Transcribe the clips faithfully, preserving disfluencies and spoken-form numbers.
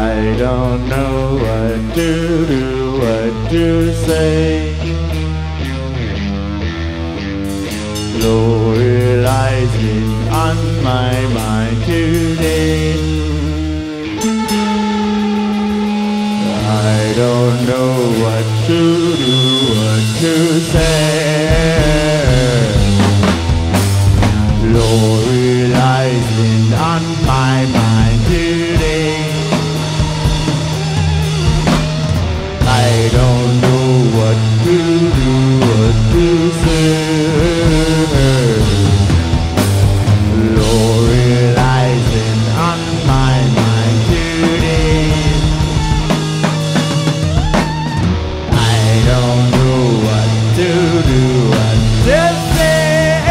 I don't know what to do, what to say. Lorelai's been on my mind today. I don't know what to do, what to say. Lorelai's been on my mind today. I don't know what to do, what to say. Lorelai's been on my mind today. I don't know what to do, what to say.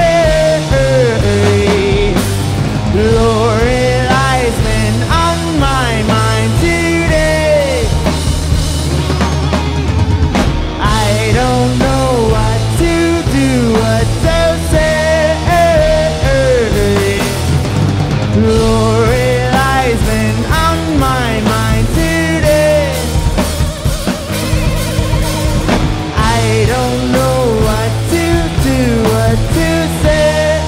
Lorelai's been on my mind today. I don't know what to do, what to say. Lorelai's been on my mind today. I don't know what to do, what to say.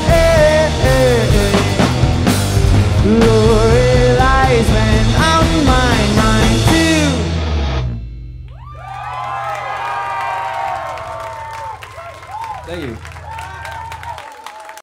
Lorelai's been on my mind too. Thank you.